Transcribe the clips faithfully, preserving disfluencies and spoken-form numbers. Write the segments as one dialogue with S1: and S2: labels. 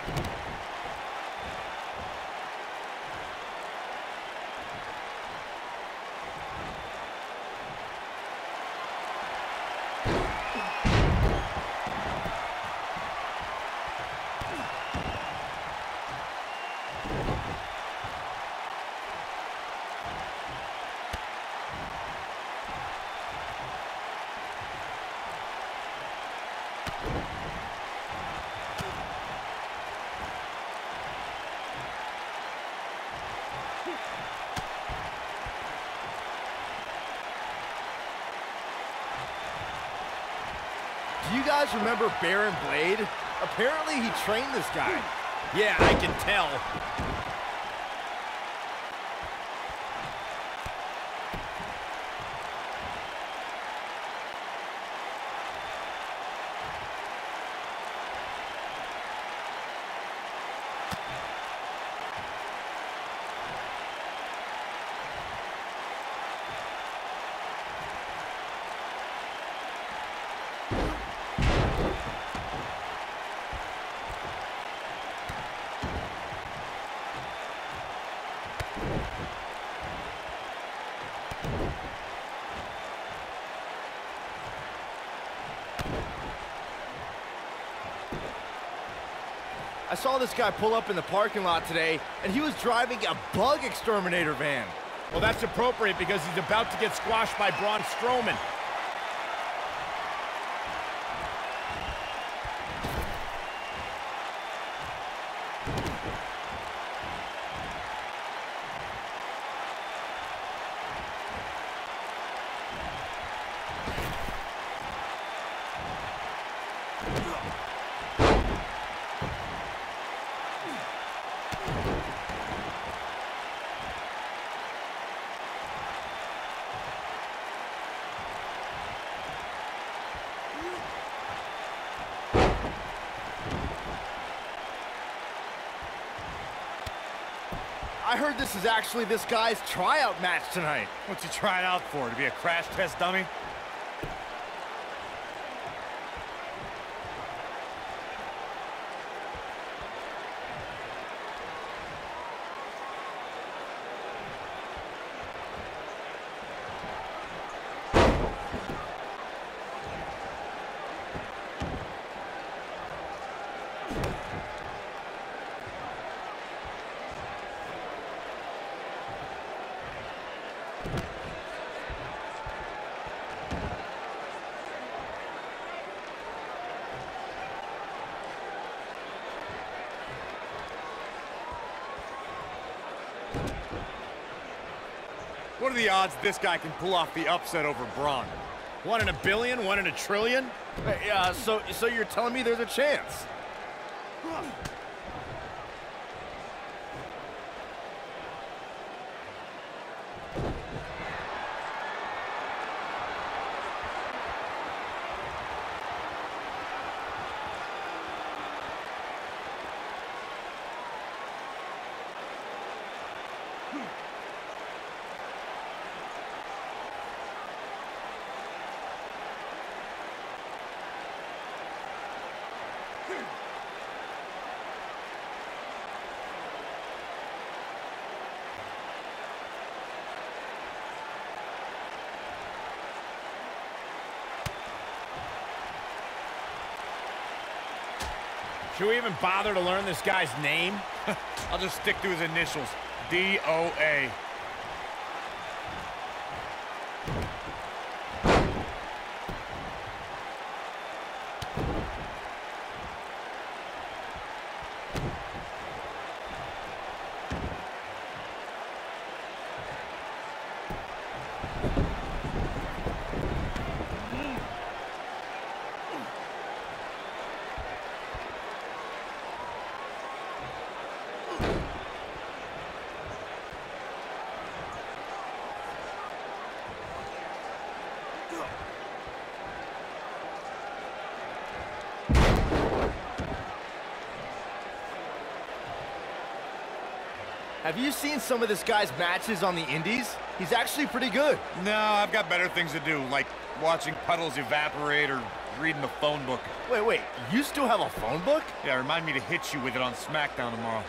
S1: Do you guys remember Baron Blade? Apparently he trained this guy.
S2: Yeah, I can tell.
S1: I saw this guy pull up in the parking lot today, and he was driving a bug exterminator van.
S2: Well, that's appropriate because he's about to get squashed by Braun Strowman.
S1: I heard this is actually this guy's tryout match tonight.
S2: What's he trying out for? To be a crash test dummy? What are the odds this guy can pull off the upset over Braun? One in a billion, one in a trillion?
S1: Yeah, so, so you're telling me there's a chance?
S2: Should we even bother to learn this guy's name? I'll just stick to his initials, D O A. Have you seen some of this guy's matches on the indies? He's actually pretty good. No, I've got better things to do, like watching puddles evaporate or reading the phone book.
S1: Wait, wait, you still have a phone book?
S2: Yeah, remind me to hit you with it on SmackDown tomorrow.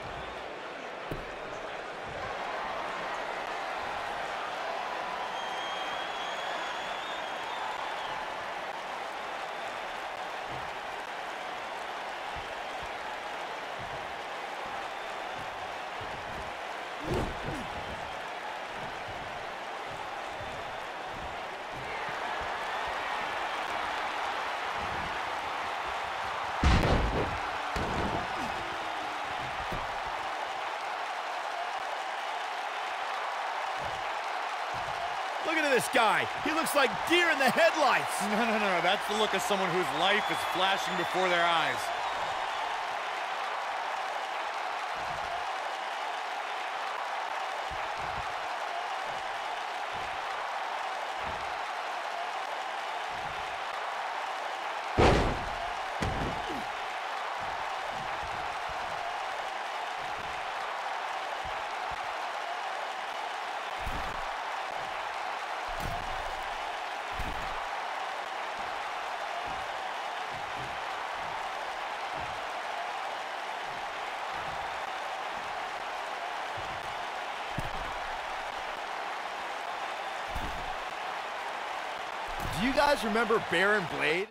S1: Look at this guy. He looks like deer in the headlights.
S2: No, no, no, that's the look of someone whose life is flashing before their eyes.
S1: Do you guys remember Baron Blade?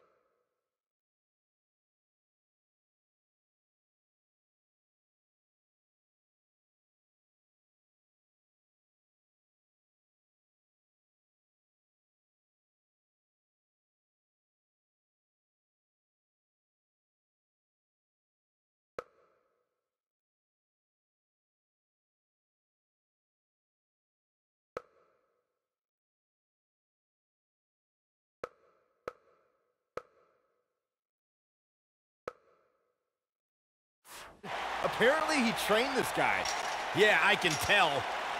S1: Apparently he trained this guy.
S2: Yeah, I can tell.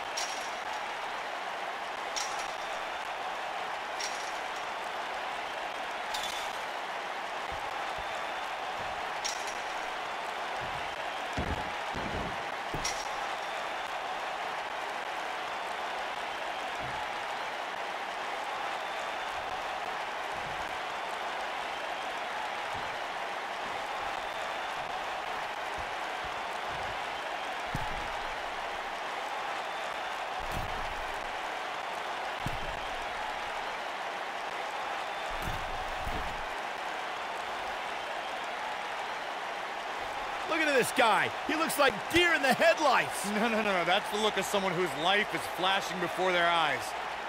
S1: Look at this guy. He looks like deer in the headlights.
S2: No, no, no, that's the look of someone whose life is flashing before their eyes.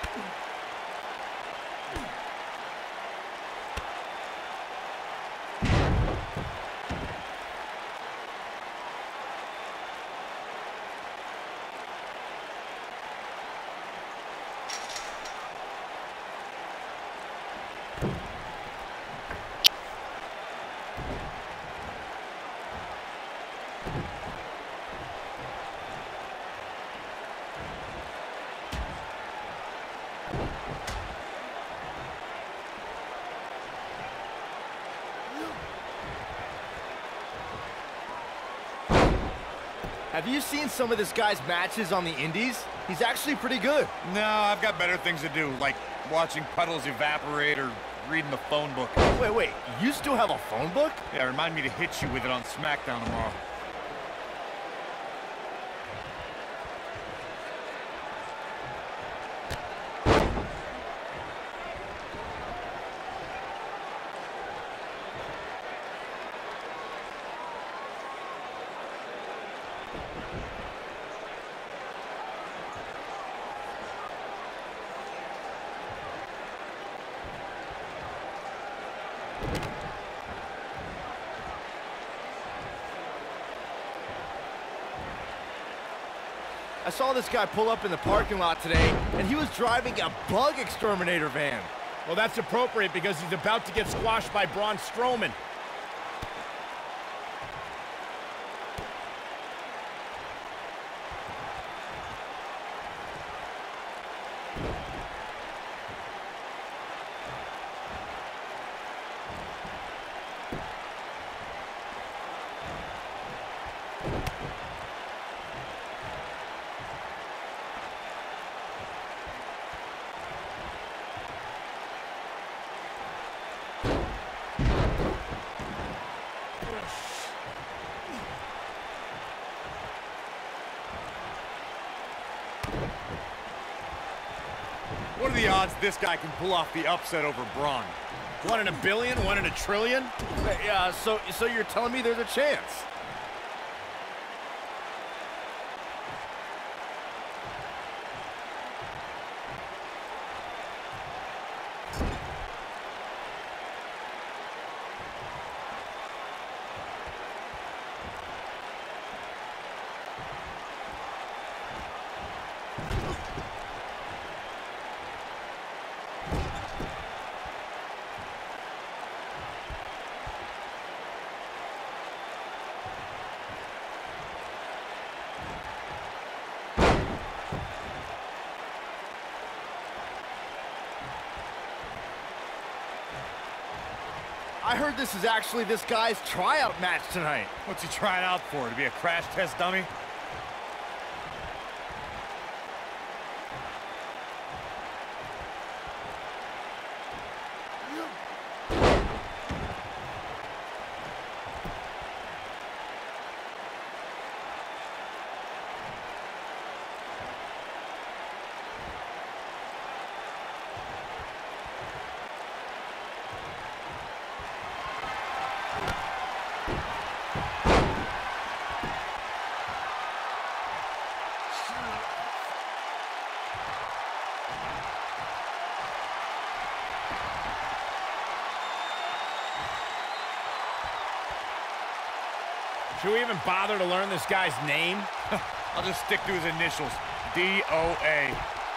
S1: Have you seen some of this guy's matches on the indies? He's actually pretty good.
S2: No, I've got better things to do, like watching puddles evaporate or reading the phone book.
S1: Wait, wait, you still have a phone book?
S2: Yeah, remind me to hit you with it on SmackDown tomorrow.
S1: I saw this guy pull up in the parking lot today, and he was driving a bug exterminator van.
S2: Well, that's appropriate because he's about to get squashed by Braun Strowman. What are the odds this guy can pull off the upset over Braun? One in a billion, one in a trillion?
S1: Yeah, so, so you're telling me there's a chance? I heard this is actually this guy's tryout match tonight.
S2: What's he trying out for? To be a crash test dummy? Should we even bother to learn this guy's name? I'll just stick to his initials, D O A.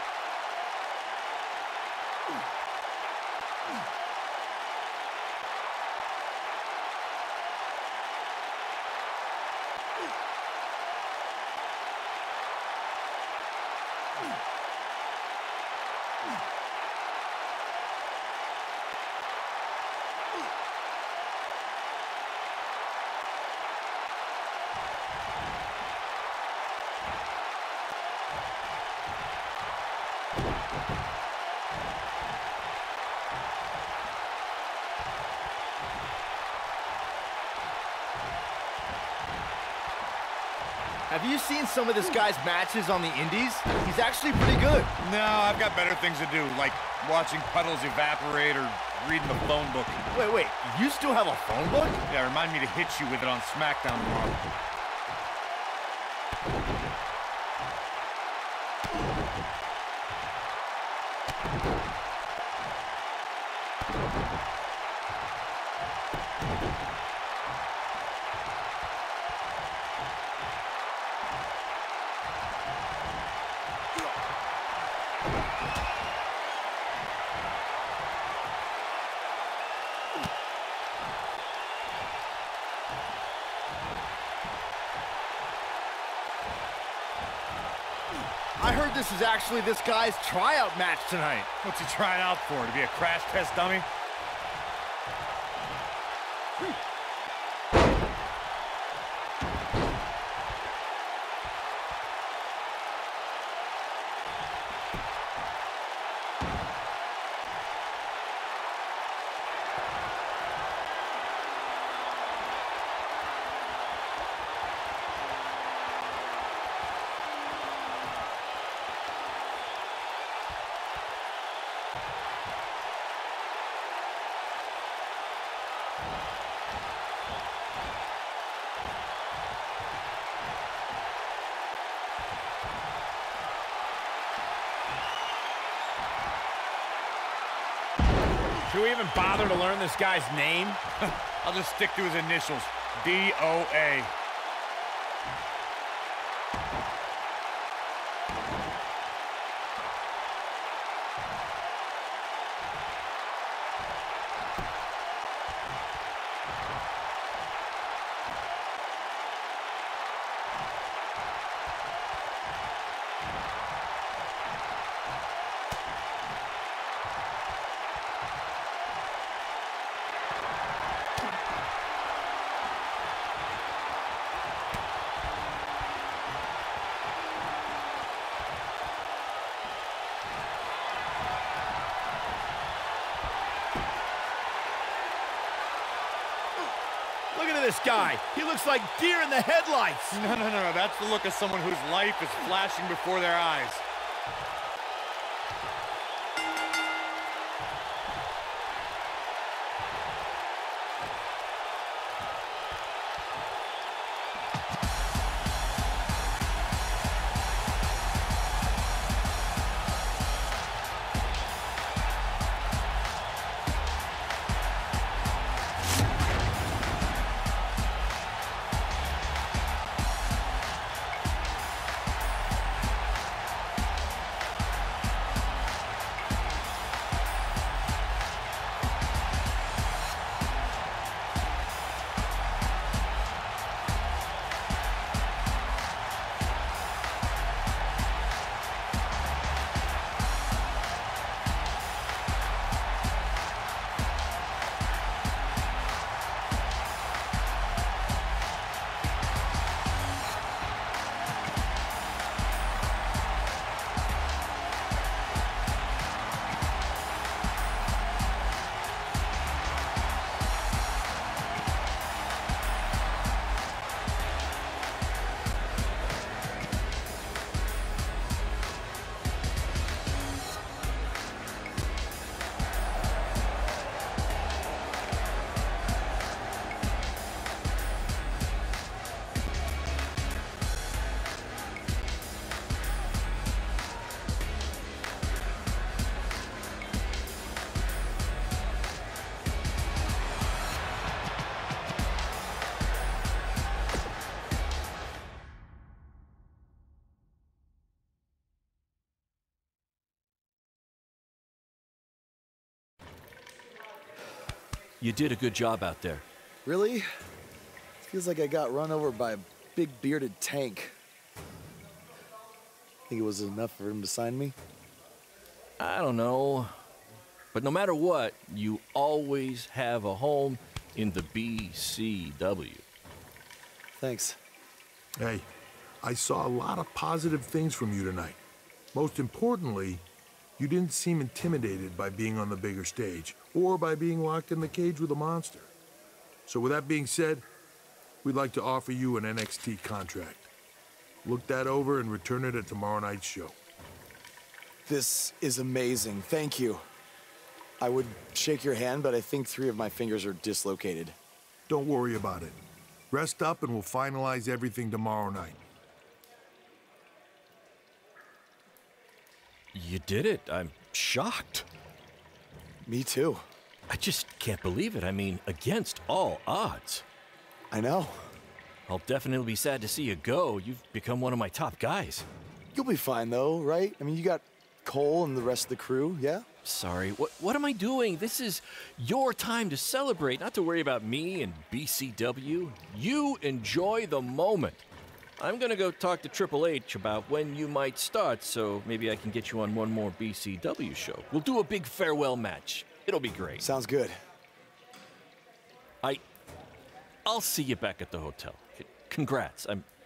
S1: Have you seen some of this guy's matches on the indies? He's actually pretty good.
S2: No, I've got better things to do, like watching puddles evaporate or reading the phone book.
S1: Wait, wait, you still have a phone book?
S2: Yeah, remind me to hit you with it on SmackDown tomorrow.
S1: I heard this is actually this guy's tryout match tonight.
S2: What's he trying out for? To be a crash test dummy? Should we even bother to learn this guy's name? I'll just stick to his initials, D O A.
S1: Look at this guy. He looks like deer in the headlights.
S2: No, no, no, no. That's the look of someone whose life is flashing before their eyes.
S3: You did a good job out there.
S4: Really? Feels like I got run over by a big bearded tank. Think it was enough for him to sign me?
S3: I don't know. But no matter what, you always have a home in the B C W.
S4: Thanks.
S5: Hey, I saw a lot of positive things from you tonight. Most importantly, you didn't seem intimidated by being on the bigger stage or by being locked in the cage with a monster. So with that being said, we'd like to offer you an N X T contract. Look that over and return it at tomorrow night's show.
S4: This is amazing. Thank you. I would shake your hand, but I think three of my fingers are dislocated.
S5: Don't worry about it. Rest up and we'll finalize everything tomorrow night.
S3: You did it. I'm shocked.
S4: Me too.
S3: I just can't believe it. I mean, against all odds.
S4: I know.
S3: I'll definitely be sad to see you go. You've become one of my top guys.
S4: You'll be fine though, right? I mean, you got Cole and the rest of the crew, yeah?
S3: Sorry, what, what am I doing? This is your time to celebrate, not to worry about me and B C W. You enjoy the moment. I'm gonna go talk to Triple H about when you might start, so maybe I can get you on one more B C W show. We'll do a big farewell match. It'll be great.
S4: Sounds good.
S3: I... I'll see you back at the hotel. Congrats. I'm